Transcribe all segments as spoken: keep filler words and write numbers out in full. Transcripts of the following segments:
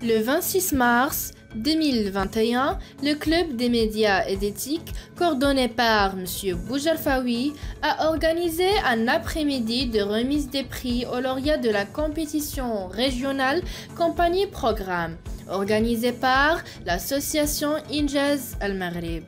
Le vingt-six mars deux mille vingt et un, le Club des médias et d'éthique, coordonné par M. Boujarfaoui, a organisé un après-midi de remise des prix aux lauréats de la compétition régionale Compagnie Programme, organisée par l'association Injaz Al Maghreb.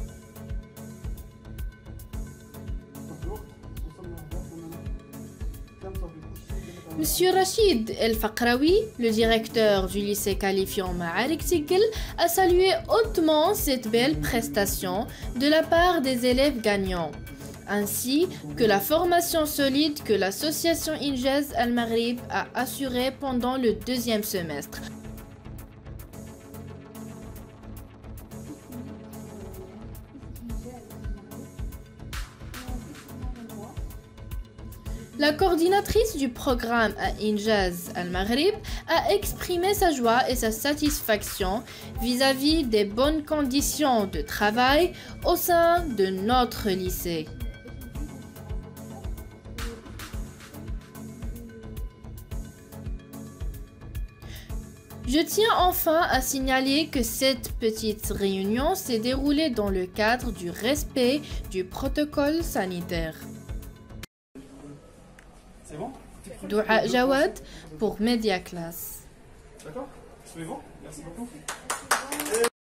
Monsieur Rachid El Fakraoui, le directeur du lycée qualifiant Ma'arik Tigil, a salué hautement cette belle prestation de la part des élèves gagnants, ainsi que la formation solide que l'association Injaz Al Maghreb a assurée pendant le deuxième semestre. La coordinatrice du programme à Injaz Al Maghreb a exprimé sa joie et sa satisfaction vis-à-vis des bonnes conditions de travail au sein de notre lycée. Je tiens enfin à signaler que cette petite réunion s'est déroulée dans le cadre du respect du protocole sanitaire. C'est bon? Doua Jawad pour Media Class. D'accord? Suivant. Merci beaucoup.